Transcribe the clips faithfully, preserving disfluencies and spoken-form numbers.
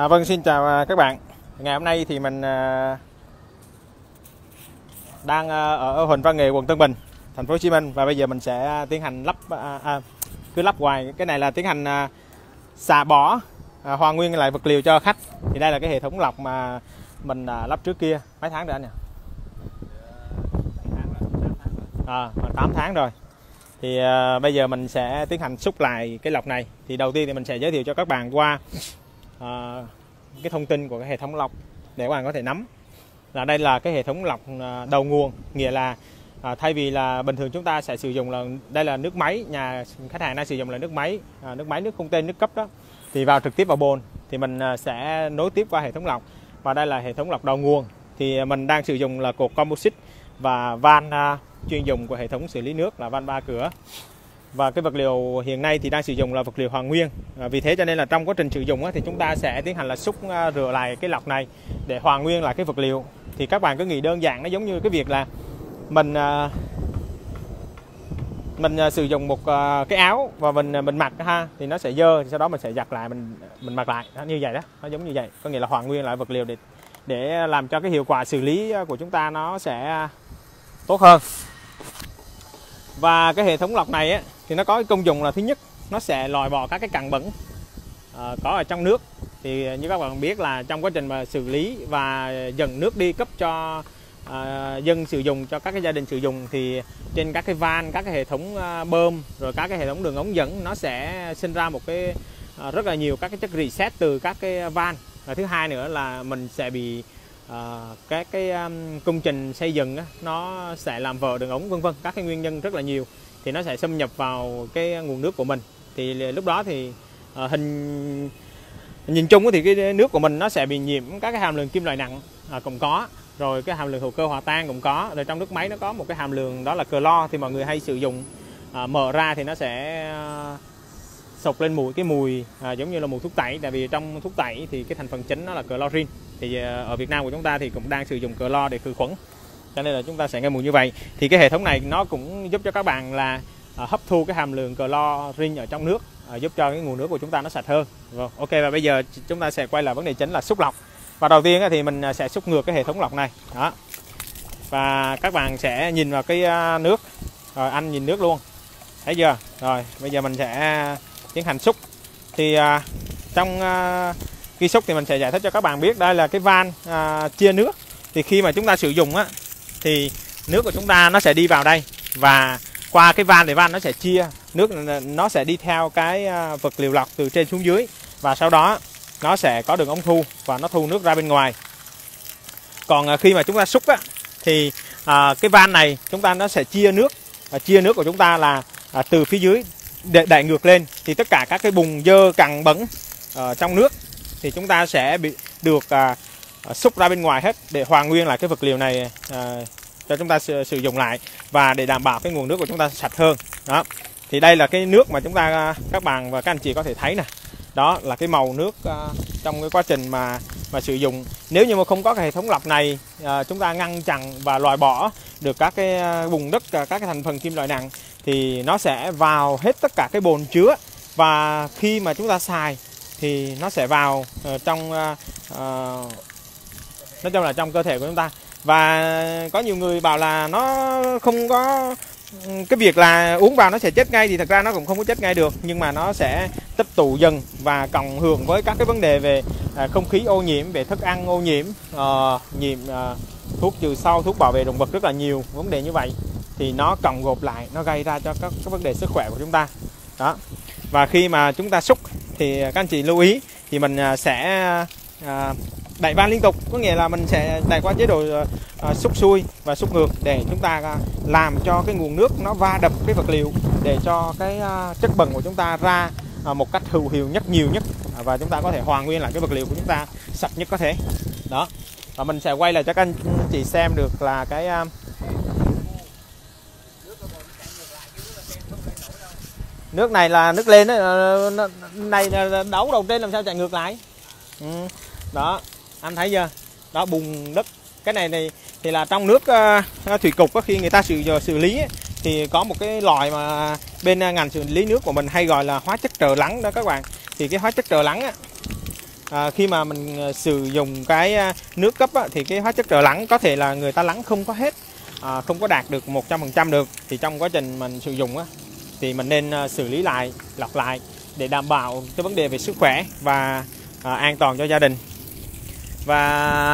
À, vâng, xin chào các bạn. Ngày hôm nay thì mình à, đang à, ở Huỳnh Văn Nghệ, quận Tân Bình, thành phố Hồ Chí Minh, và bây giờ mình sẽ tiến hành lắp à, à, cứ lắp hoài. Cái này là tiến hành à, xả bỏ à, hoàn nguyên lại vật liệu cho khách. Thì đây là cái hệ thống lọc mà mình à, lắp trước kia mấy tháng rồi anh nhỉ? À, tám tháng rồi. Thì à, bây giờ mình sẽ tiến hành xúc lại cái lọc này. Thì đầu tiên thì mình sẽ giới thiệu cho các bạn qua à, cái thông tin của cái hệ thống lọc để các bạn có thể nắm. Là đây là cái hệ thống lọc đầu nguồn, nghĩa là à, thay vì là bình thường chúng ta sẽ sử dụng là đây là nước máy, nhà khách hàng đang sử dụng là nước máy, à, nước máy nước không tên nước cấp đó, thì vào trực tiếp vào bồn thì mình sẽ nối tiếp qua hệ thống lọc. Và đây là hệ thống lọc đầu nguồn, thì mình đang sử dụng là cột composite và van à, chuyên dụng của hệ thống xử lý nước là van ba cửa. Và cái vật liệu hiện nay thì đang sử dụng là vật liệu hoàn nguyên, à, vì thế cho nên là trong quá trình sử dụng á, thì chúng ta sẽ tiến hành là xúc uh, rửa lại cái lọc này để hoàn nguyên lại cái vật liệu. Thì các bạn cứ nghĩ đơn giản, nó giống như cái việc là mình uh, mình uh, sử dụng một uh, cái áo và mình uh, mình mặc ha, thì nó sẽ dơ, thì sau đó mình sẽ giặt lại, mình mình mặc lại đó, như vậy đó, nó giống như vậy, có nghĩa là hoàn nguyên lại vật liệu để để làm cho cái hiệu quả xử lý của chúng ta nó sẽ tốt hơn. Và cái hệ thống lọc này á, thì nó có cái công dụng là thứ nhất, nó sẽ loại bỏ các cái cặn bẩn à, có ở trong nước. Thì như các bạn biết là trong quá trình mà xử lý và dần nước đi cấp cho à, dân sử dụng, cho các cái gia đình sử dụng, thì trên các cái van, các cái hệ thống à, bơm, rồi các cái hệ thống đường ống dẫn, nó sẽ sinh ra một cái à, rất là nhiều các cái chất rỉ sét từ các cái van. Và thứ hai nữa là mình sẽ bị À, các cái um, công trình xây dựng á, nó sẽ làm vỡ đường ống vân vân, các cái nguyên nhân rất là nhiều, thì nó sẽ xâm nhập vào cái nguồn nước của mình. Thì lúc đó thì à, hình nhìn chung thì cái nước của mình nó sẽ bị nhiễm các cái hàm lượng kim loại nặng à, cũng có, rồi cái hàm lượng hữu cơ hòa tan cũng có, rồi trong nước máy nó có một cái hàm lượng đó là clo, thì mọi người hay sử dụng à, mở ra thì nó sẽ à, sộc lên mùi cái mùi à, giống như là mùi thuốc tẩy, tại vì trong thuốc tẩy thì cái thành phần chính nó là chlorine. Thì ở Việt Nam của chúng ta thì cũng đang sử dụng clo để khử khuẩn, cho nên là chúng ta sẽ nghe mùi như vậy. Thì cái hệ thống này nó cũng giúp cho các bạn là à, hấp thu cái hàm lượng chlorine ở trong nước, à, giúp cho cái nguồn nước của chúng ta nó sạch hơn. Rồi, ok, và bây giờ chúng ta sẽ quay lại vấn đề chính là xúc lọc. Và đầu tiên thì mình sẽ xúc ngược cái hệ thống lọc này đó, và các bạn sẽ nhìn vào cái nước. Rồi, anh nhìn nước luôn, thấy chưa? Rồi bây giờ mình sẽ tiến hành xúc. Thì à, trong à, khi xúc thì mình sẽ giải thích cho các bạn biết, đây là cái van à, chia nước. Thì khi mà chúng ta sử dụng á, thì nước của chúng ta nó sẽ đi vào đây, và qua cái van thì van nó sẽ chia nước, nó sẽ đi theo cái à, vật liệu lọc từ trên xuống dưới, và sau đó nó sẽ có đường ống thu và nó thu nước ra bên ngoài. Còn à, khi mà chúng ta xúc á, thì à, cái van này chúng ta nó sẽ chia nước, và chia nước của chúng ta là à, từ phía dưới để đẩy ngược lên, thì tất cả các cái bùn dơ cặn bẩn ở trong nước thì chúng ta sẽ bị được à, xúc ra bên ngoài hết, để hoàn nguyên lại cái vật liệu này à, cho chúng ta sử, sử dụng lại, và để đảm bảo cái nguồn nước của chúng ta sạch hơn. Đó, thì đây là cái nước mà chúng ta, các bạn và các anh chị có thể thấy nè, đó là cái màu nước à, trong cái quá trình mà mà sử dụng. Nếu như mà không có cái hệ thống lọc này, à, chúng ta ngăn chặn và loại bỏ được các cái bùn đất, các cái thành phần kim loại nặng, thì nó sẽ vào hết tất cả cái bồn chứa, và khi mà chúng ta xài thì nó sẽ vào uh, trong uh, uh, nói chung là trong cơ thể của chúng ta. Và có nhiều người bảo là nó không có cái việc là uống vào nó sẽ chết ngay, thì thật ra nó cũng không có chết ngay được, nhưng mà nó sẽ tích tụ dần và cộng hưởng với các cái vấn đề về uh, không khí ô nhiễm, về thức ăn ô nhiễm, uh, nhiễm uh, thuốc trừ sâu, thuốc bảo vệ động vật, rất là nhiều vấn đề như vậy, thì nó cộng gộp lại, nó gây ra cho các, các vấn đề sức khỏe của chúng ta. Đó. Và khi mà chúng ta xúc thì các anh chị lưu ý, thì mình sẽ à, đẩy van liên tục, có nghĩa là mình sẽ đẩy qua chế độ à, xúc xuôi và xúc ngược, để chúng ta à, làm cho cái nguồn nước nó va đập cái vật liệu, để cho cái à, chất bẩn của chúng ta ra à, một cách hữu hiệu nhất, nhiều nhất, à, và chúng ta có thể hoàn nguyên lại cái vật liệu của chúng ta sạch nhất có thể. Đó, và mình sẽ quay lại cho các anh chị xem được là cái à, nước này là nước lên đó, này là đấu đầu trên làm sao chạy ngược lại. Ừ. Đó, anh thấy chưa? Đó, bùn đất. Cái này này thì là trong nước uh, thủy cục, khi người ta xử xử lý ấy, thì có một cái loại mà bên ngành xử lý nước của mình hay gọi là hóa chất trờ lắng đó các bạn. Thì cái hóa chất trờ lắng á, à, khi mà mình sử dụng cái nước cấp á, thì cái hóa chất rợ lắng có thể là người ta lắng không có hết, à, không có đạt được một trăm phần trăm được. Thì trong quá trình mình sử dụng á, thì mình nên xử lý lại, lọc lại để đảm bảo cái vấn đề về sức khỏe và à, an toàn cho gia đình. Và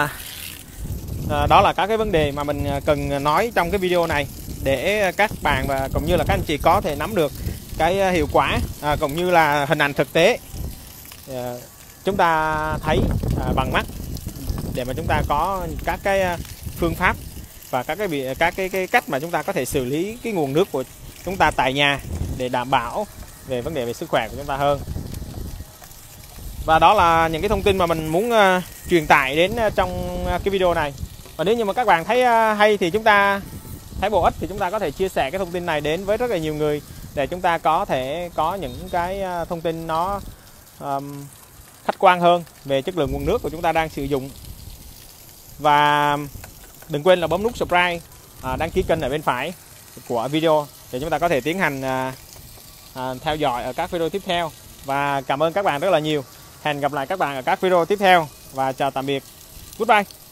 à, đó là các cái vấn đề mà mình cần nói trong cái video này, để các bạn và cũng như là các anh chị có thể nắm được cái hiệu quả, à, cũng như là hình ảnh thực tế à, chúng ta thấy à, bằng mắt, để mà chúng ta có các cái phương pháp và các cái các cái, cái cách mà chúng ta có thể xử lý cái nguồn nước của chúng ta tại nhà để đảm bảo về vấn đề về sức khỏe của chúng ta hơn. Và đó là những cái thông tin mà mình muốn uh, truyền tải đến uh, trong uh, cái video này. Và nếu như mà các bạn thấy uh, hay thì chúng ta thấy bổ ích thì chúng ta có thể chia sẻ cái thông tin này đến với rất là nhiều người, để chúng ta có thể có những cái uh, thông tin nó um, khách quan hơn về chất lượng nguồn nước của chúng ta đang sử dụng. Và đừng quên là bấm nút subscribe, uh, đăng ký kênh ở bên phải của video để chúng ta có thể tiến hành uh, uh, theo dõi ở các video tiếp theo. Và cảm ơn các bạn rất là nhiều. Hẹn gặp lại các bạn ở các video tiếp theo và chào tạm biệt. Goodbye.